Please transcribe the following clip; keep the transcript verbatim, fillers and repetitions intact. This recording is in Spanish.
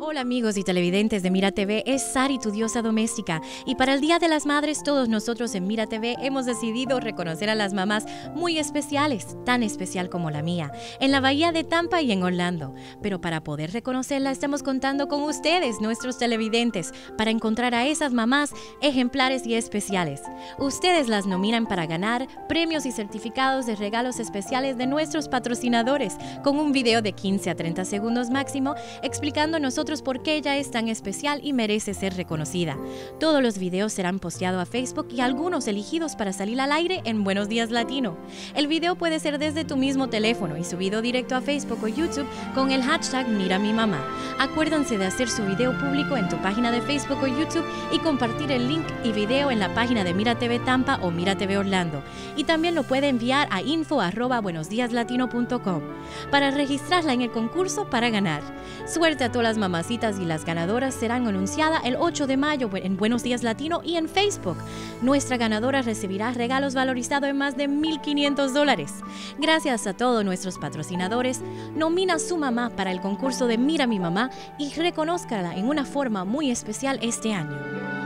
Hola amigos y televidentes de Mira T V, es Sari, tu diosa doméstica, y para el Día de las Madres todos nosotros en Mira T V hemos decidido reconocer a las mamás muy especiales, tan especial como la mía, en la bahía de Tampa y en Orlando. Pero para poder reconocerla estamos contando con ustedes, nuestros televidentes, para encontrar a esas mamás ejemplares y especiales. Ustedes las nominan para ganar premios y certificados de regalos especiales de nuestros patrocinadores, con un video de quince a treinta segundos máximo explicando a nosotros por qué ella es tan especial y merece ser reconocida. Todos los videos serán posteados a Facebook y algunos elegidos para salir al aire en Buenos Días Latino. El video puede ser desde tu mismo teléfono y subido directo a Facebook o YouTube con el hashtag Mira mi mamá. Acuérdense de hacer su video público en tu página de Facebook o YouTube y compartir el link y video en la página de Mira T V Tampa o Mira T V Orlando. Y también lo puede enviar a info arroba buenosdiaslatino punto com para registrarla en el concurso para ganar. Suerte a todas las mamás y las ganadoras serán anunciadas el ocho de mayo en Buenos Días Latino y en Facebook. Nuestra ganadora recibirá regalos valorizados en más de mil quinientos dólares. Gracias a todos nuestros patrocinadores, nomina a su mamá para el concurso de Mira mi mamá y reconózcala en una forma muy especial este año.